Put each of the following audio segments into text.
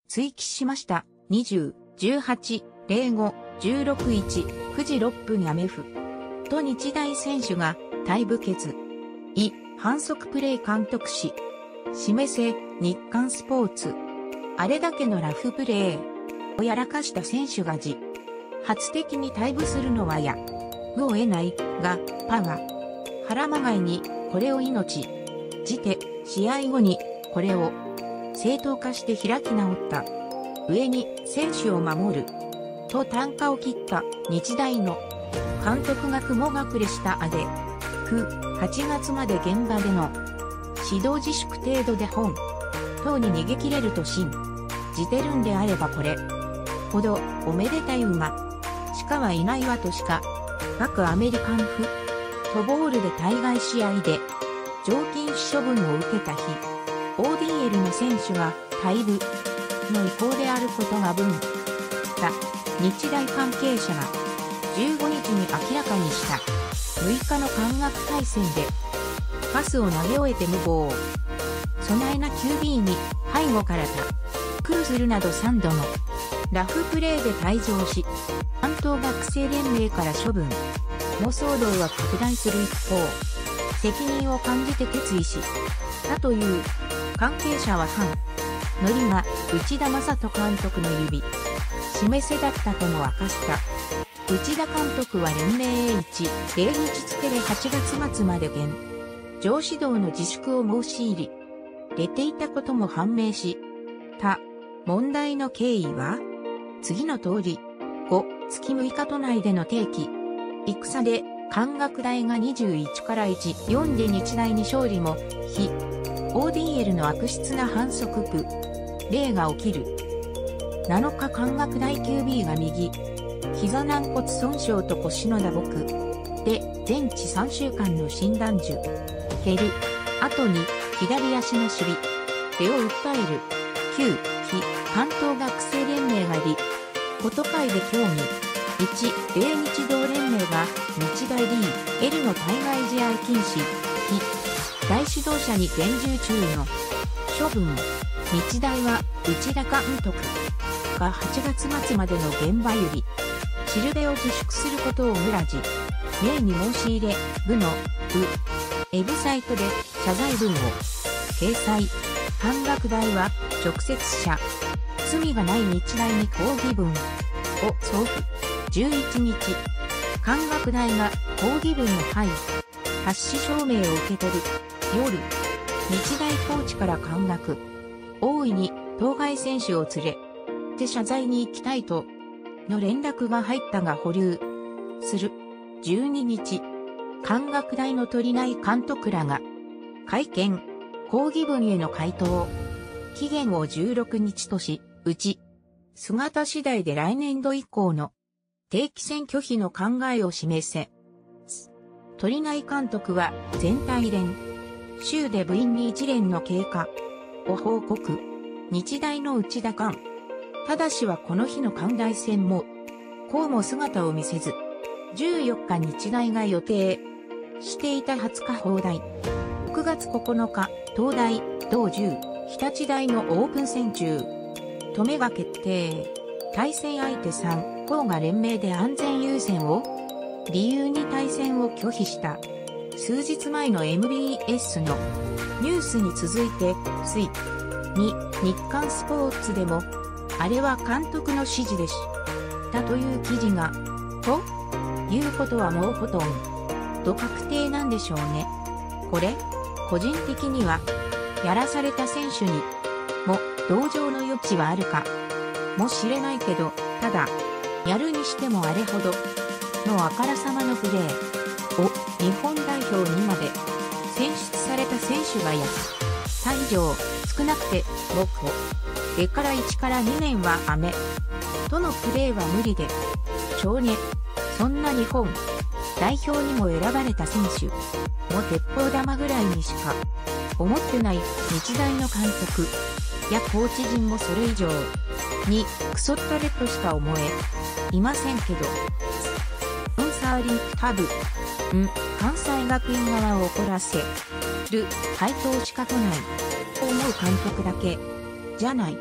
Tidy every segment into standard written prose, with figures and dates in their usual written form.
追記しました。20、18、05、16、1、9時6分アメフ。と日大選手が対部決。反則プレー監督し。示せ、日刊スポーツ。あれだけのラフプレーをやらかした選手が発的に退部するのはやむを得ないが、パは腹まがいにこれを命じて試合後にこれを正当化して開き直った。上に選手を守ると啖呵を切った日大の監督が雲隠れしたあで、8月まで現場での指導自粛程度で本等に逃げ切れると信じてるんであればこれほどおめでたい馬しかはいないわとしか。各アメリカンフットボールで対外試合で常勤処分を受けた日、ODL の選手が退部の意向であることが分た日大関係者が15日に明らかにした。6日の関学対戦でパスを投げ終えて無謀。備えな QB に背後からクルするなど3度のラフプレーで退場し、関東学生連盟から処分の騒動は拡大する一方、責任を感じて決意したという関係者はのりが内田正人監督の指示せだったとも明かした。内田監督は連盟英日付で8月末まで現状指導の自粛を申し入れていたことも判明し、問題の経緯は次の通り、月6日都内での定期戦で関学大が21から1-4で日大に勝利も、ODL の悪質な反則プレーが起きる。7日関学大 QB が右膝軟骨損傷と腰の打撲で全治3週間の診断受ける後に左足のしびれを訴える。旧関東学生連盟がこと会で協議。1、米日同連盟が日大 DL の対外試合禁止。大指導者に厳重注意の処分。日大は内田監督が8月末までの現場よりシルベを自粛することを村地名に申し入れ、部のウェブサイトで謝罪文を掲載。関学大は直接罪がない日大に抗議文を送付。11日、関学大が抗議文の発紙証明を受け取る。夜、日大コーチから関学大いに当該選手を連れて謝罪に行きたいとの連絡が入ったが保留する。12日、関学大の鳥内監督らが会見、抗議文への回答期限を16日とし、姿次第で来年度以降の定期戦拒否の考えを示せ。鳥内監督は全体連週で部員に一連の経過を報告。日大の内田監。ただしはこの日の関大戦も、こうも姿を見せず、14日日大が予定していた20日放題。9月9日、東大、同10、日立大のオープン戦中、止めが決定。対戦相手3校が連盟で安全優先を理由に対戦を拒否した。数日前の MBS のニュースに続いて、水に日刊スポーツでも、あれは監督の指示でしたという記事が、ということはもうほとんど確定なんでしょうね。これ、個人的には、やらされた選手にも同情の余地はあるかもしれないけど、ただ、やるにしてもあれほどのあからさまのプレーを日本代表にまで選出された選手が以上少なくて僕をでから1から2年は雨とのプレーは無理でしょうね。そんな日本代表にも選ばれた選手も鉄砲玉ぐらいにしか思ってない日大の監督やコーチ陣もそれ以上にクソったれとしか思えいませんけど。スポンサーリンクタブ関西学院側を怒らせる配当しか来ないと思う監督だけじゃない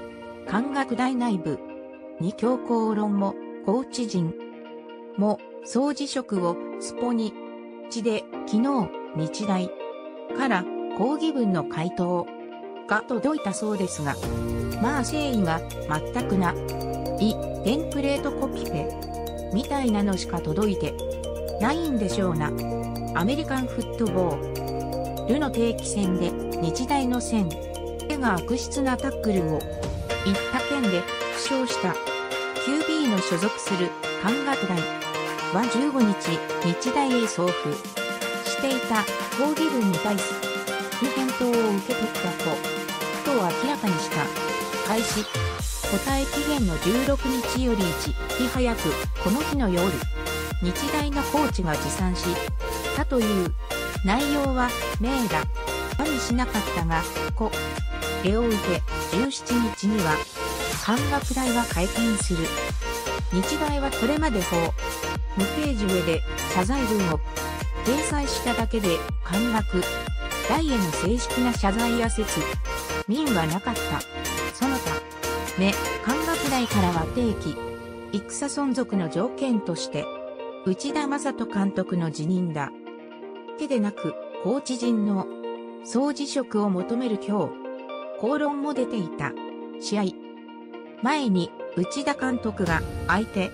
関学大内部。2強行論も、コーチ陣も、総辞職をスポニチで、昨日、日大から抗議文の回答が届いたそうですが、まあ誠意が全くな、テンプレートコピペみたいなのしか届いてないんでしょうな。アメリカンフットボールの定期戦で日大の選手が悪質なタックルを言った件で負傷した QB の所属する関学大は15日日大へ送付していた抗議文に対する返答を受け取ったと明らかにした。開始答え期限の16日より1日早くこの日の夜日大のコーチが持参したという内容は明らかにしなかったが、これを受け17日には関学大は会見する。日大はこれまで無ページ上で謝罪文を掲載しただけで関学大への正式な謝罪や説明はなかった。そのため関学大からは定期戦存続の条件として内田正人監督の辞任だけでなくコーチ陣の総辞職を求める強行論も出ていた。試合前に内田監督が相手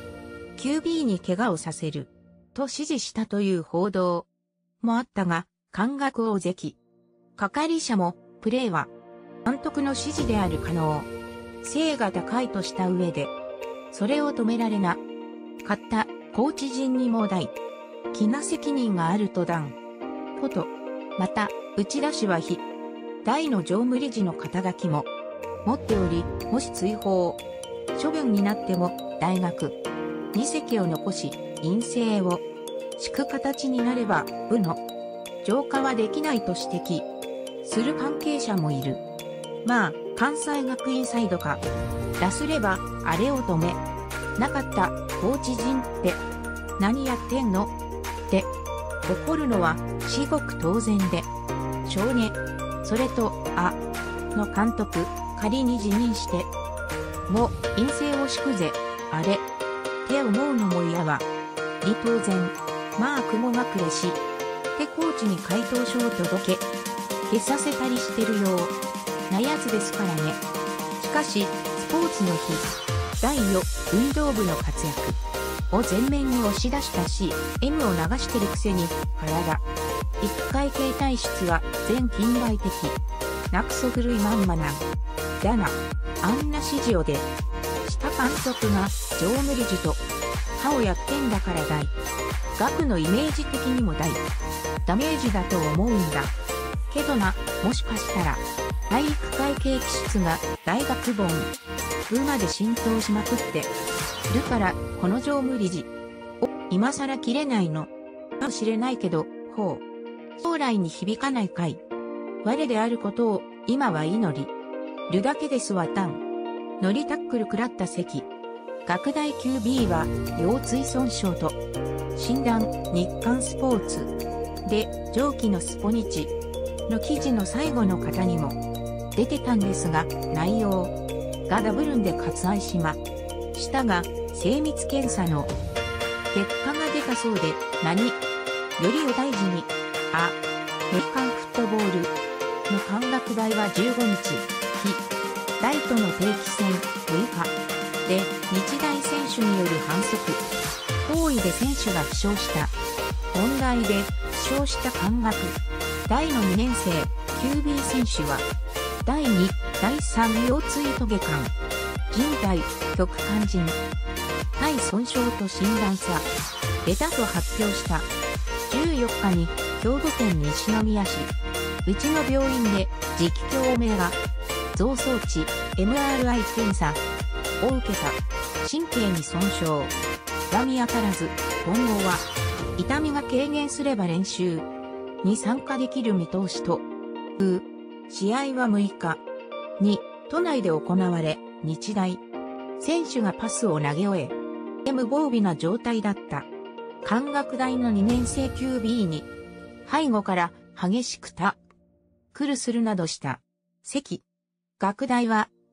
QB に怪我をさせると指示したという報道もあったが、関学大関係者もプレーは監督の指示である可能性が高いとした上で、それを止められなかったコーチ陣にも大きな責任があると断こと。また、内田氏は大の常務理事の肩書きも持っており、もし追放処分になっても大学に籍を残し、院政を敷く形になれば部の浄化はできないと指摘する関係者もいる。まあ、関西学院サイドか出すればあれを止めなかったコーチ陣って何やってんのって怒るのは至極当然でしょうね。それとの監督仮に辞任しても院政を敷くぜあれって思うのも嫌は当然。まあ雲隠れしてコーチに回答書を届け消させたりしてるようなやつですからね。しかしスポーツの日第4運動部の活躍を前面に押し出した CM を流してるくせに体一回形体質は全近代的なクソ古いまんまなんだな。あんな指示をでした監督が常務理事と歯をやってんだから大学のイメージ的にも大ダメージだと思うんだけどな。もしかしたら体育会系気質が大学本部まで浸透しまくってるからこの常務理事を今更切れないのかもしれないけど、将来に響かないかい我であることを今は祈りるだけですわ。乗りタックル食らった関学大 QB は腰椎損傷と診断。日刊スポーツで上記のスポニチの記事の最後の方にも出てたんですが、内容がダブルんで割愛しましたが、精密検査の結果が出たそうで、何よりを大事にアメリカンフットボールの関学大は15日大との定期戦6日で日大選手による反則行為で選手が負傷した問題で負傷した関学大の2年生 QB 選手は第2、第3腰椎トゲ間靭帯極肝靭帯損傷と診断されたと発表した。14日に兵庫県西宮市うちの病院で磁気共鳴が増装置 MRI 検査を受けた。神経に損傷が見当たらず、今後は痛みが軽減すれば練習に参加できる見通しと試合は6日に都内で行われ、日大選手がパスを投げ終え無防備な状態だった関学大の2年生 QB に背後から激しくタックルするなどした。関学大は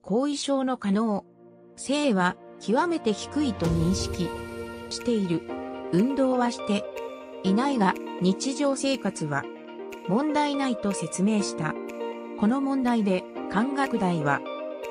後遺症の可能性は極めて低いと認識している。運動はしていないが日常生活は問題ないと説明した。この問題で関学大は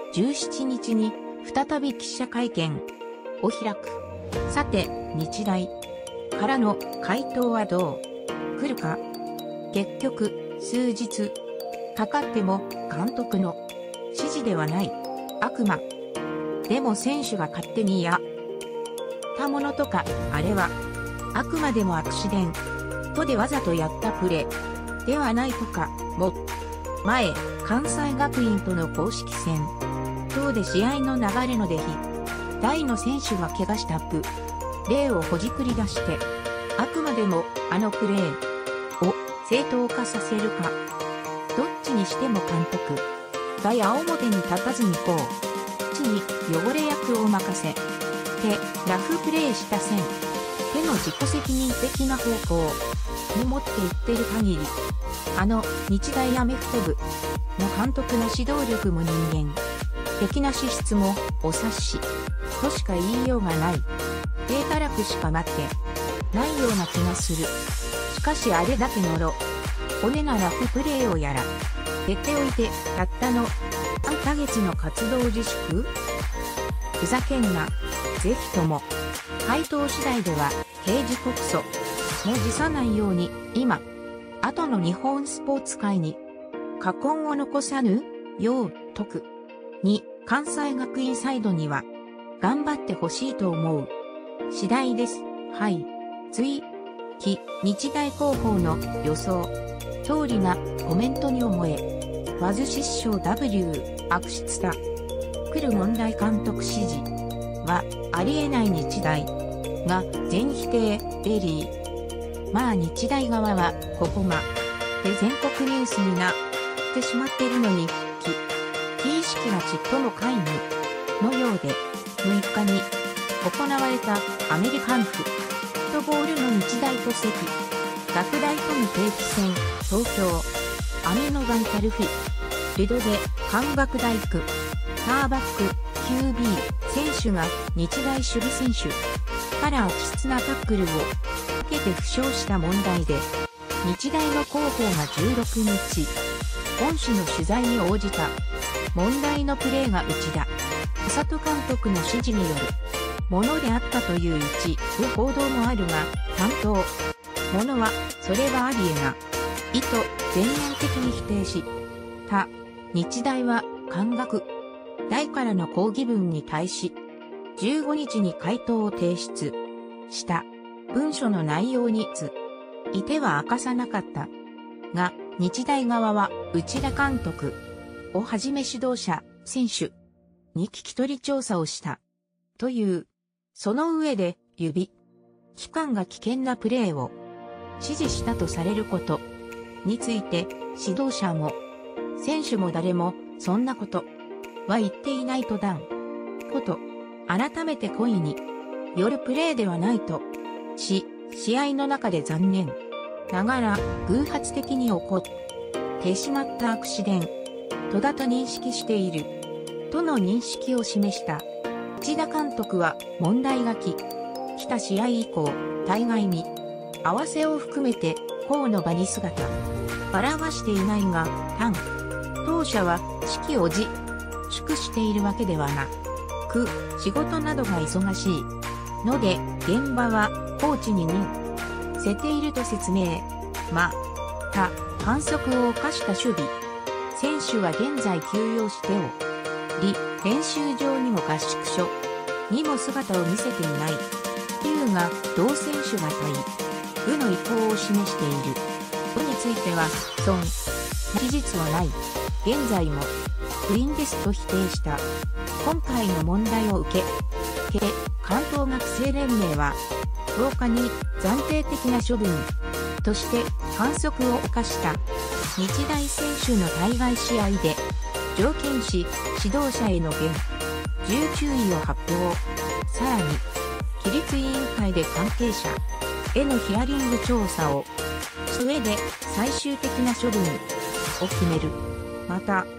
17日に再び記者会見を開く。さて、日大からの回答はどう来るか。結局、数日かかっても監督の指示ではない。悪魔。でも選手が勝手にやったものとか、あれはあくまでもアクシデントでわざとやったプレーではないとか、も前、関西学院との公式戦等で試合の流れの出来、大の選手が怪我したプレーをほじくり出して、あくまでもあのプレーを正当化させるか。どっちにしても監督が矢面に立たずにこう、地に汚れ役を任せて、ラフプレーした線、手の自己責任的な方向に持っていってる限り、あの日大アメフト部の監督の指導力も人間的な資質もお察しとしか言いようがない。低たらくしか待ってないような気がする。しかしあれだけの骨なラフプレーをやら減っておいてたったの3ヶ月の活動自粛？ふざけんな。ぜひとも回答次第では刑事告訴も辞さないように今後の日本スポーツ界に禍根を残さぬよう説く。2、関西学院サイドには頑張ってほしいと思う次第です。はい。追記日大広報の予想通りなコメントに思え、わず失笑 W 悪質だ。来る問題監督指示はありえない日大が全否定ベリー。まあ日大側はここまで全国ニュースになってしまっているのに、非意識がちっとも皆無のようで、6日に行われたアメリカンフットボールの日大と関学大との定期戦東京アメノバイタルフィルドで関学大区ターバック QB 選手が日大守備選手から悪質なタックルを受けて負傷した問題で、日大の広報が16日、本紙の取材に応じた。問題のプレーが内田佐藤監督の指示によるものであったという一部報道もあるが、担当者はそれはありえないと全面的に否定し、日大は関学大からの抗議文に対し、15日に回答を提出した文書の内容については明かさなかったが、日大側は内田監督をはじめ指導者、選手に聞き取り調査をしたという。その上で機関が危険なプレーを指示したとされることについて、指導者も選手も誰もそんなことは言っていないと断固と改めて故意によるプレーではないと試合の中で残念ながら偶発的に起こってしまったアクシデントだと認識しているとの認識を示した。内田監督は問題が来た試合以降、大概に合わせを含めて甲の場に姿現していないが、当社は指揮を自粛しているわけではなく、仕事などが忙しいので、現場はコーチに任せていると説明。また、反則を犯した守備選手は現在休養しており、練習場にも合宿所にも姿を見せていない。いうが、同選手が退部の意向を示している。については、事実はない。現在も不倫ですと否定した。今回の問題を受け、関東学生連盟は、10日に暫定的な処分として反則を犯した日大選手の対外試合で、条件し指導者への厳重注意を発表。さらに、規律委員会で関係者へのヒアリング調査を上で最終的な処分を決める。また、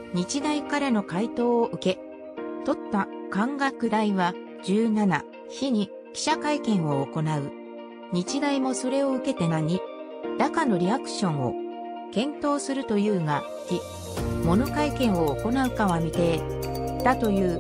日大からの回答を受け、取った関学大は17日に記者会見を行う。日大もそれを受けて何らかのリアクションを検討するというが、もの会見を行うかは未定だという。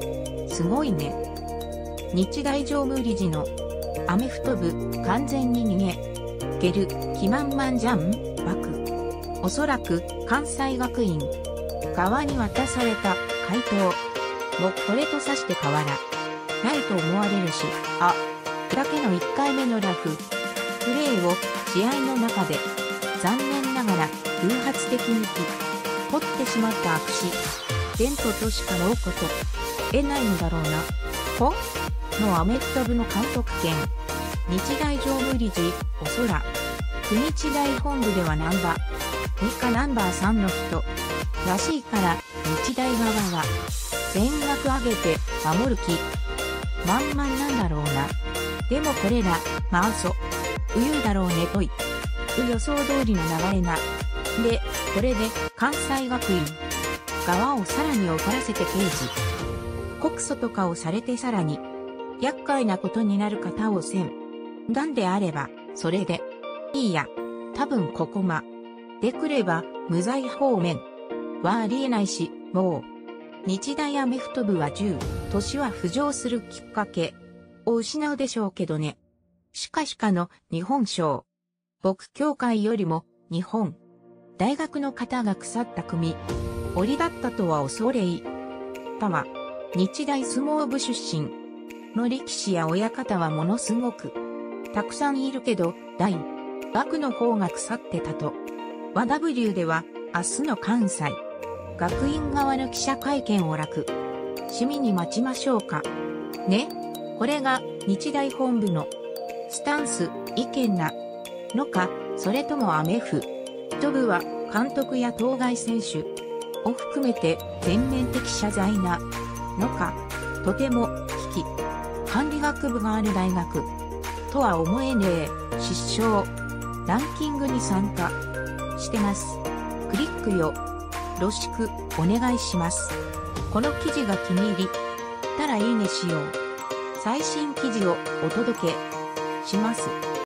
すごいね。日大常務理事のアメフト部完全に逃げる気満々じゃん爆。おそらく関西学院側に渡された回答もこれと指して変わらないと思われるし、だけの1回目のラフプレーを試合の中で残念ながら偶発的に起こってしまったアクシデントとしか思うこと得ないんだろうな。のアメフト部の監督権。日大常務理事、おそらく日大本部ではナンバー2かナンバー3の人らしいから、日大側は全額上げて守る気満々なんだろうな。でもこれら、言うだろうねと予想通りの流れな。で、これで関西学院側をさらに怒らせて刑事告訴とかをされてさらに厄介なことになる方をなんであれば、それでいいや。多分ここまで来れば無罪方面はありえないし、もう日大アメフト部は年は浮上するきっかけを失うでしょうけどね。しかし日本賞僕協会よりも日本大学の方が腐った組折だったとは恐れ入ったわ。日大相撲部出身の力士や親方はものすごくたくさんいるけど、大学の方が腐ってたと。W では明日の関西学院側の記者会見を趣味に待ちましょうか。ね。これが日大本部のスタンス、意見なのか、それともアメフト部は監督や当該選手を含めて全面的謝罪なのか、とても危機管理学部がある大学とは思えねえ。失笑ランキングに参加してます。クリックよろしくお願いします。この記事が気に入りたらいいねしよう。最新記事をお届けします。